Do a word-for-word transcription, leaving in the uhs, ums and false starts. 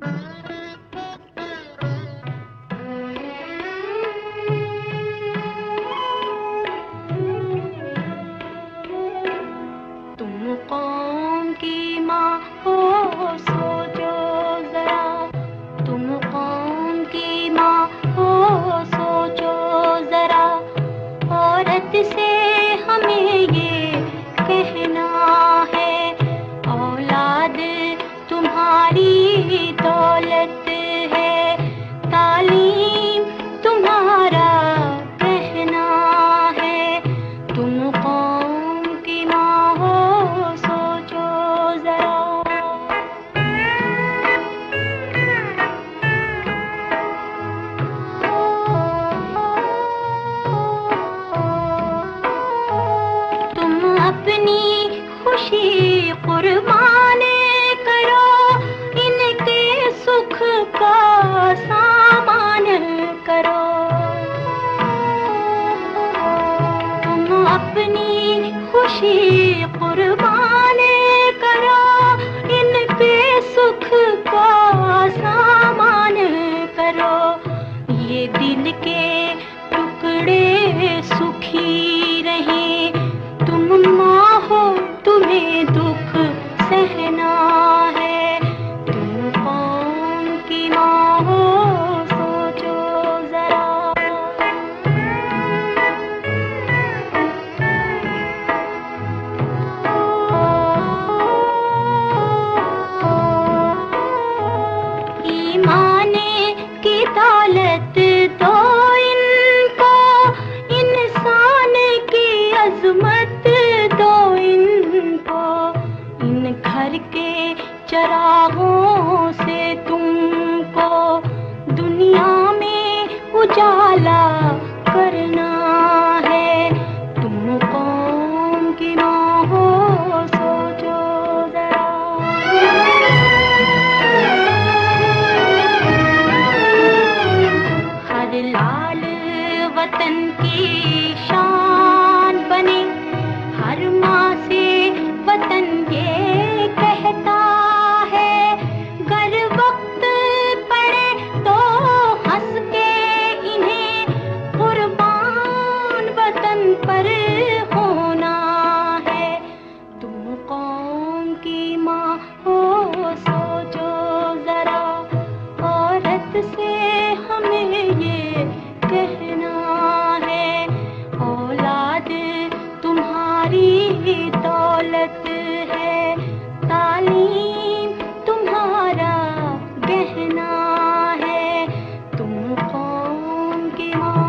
से हमें ये कहना है, औलाद तुम्हारी दौलत है, तालीम तुम्हारा कहना है। तुम कौम की माँ हो, सोचो जरा। अपनी खुशी कुर्बान करो, इनके सुख का सामान करो। तुम अपनी खुशी कुर्बान करो, इनके सुख का सामान करो। ये दिल के टुकड़े सुखी रहें, तुम माँ हो तुम्हें दुख सहना है। तुम कौम की माँ हो, सोचो जरा। ईमान की दौलत दो इनको, इंसान की अजमत दो इनको। इन घर के चिरागों से तुमको दुनिया में उजाला करना है। तुम कौम की माँ हो, सोचो जरा। हर लाल वतन की शान बने, हर माँ से वतन ये कहता है। गर वक्त पड़े तो हंस के इन्हें कुर्बान वतन पर होना है। तुम कौम की माँ हो, सोचो जरा। औरत से हमें ये कहना है, औलाद तुम्हारी दौलत है, तालीम तुम्हारा गहना है। तुम कौम की माँ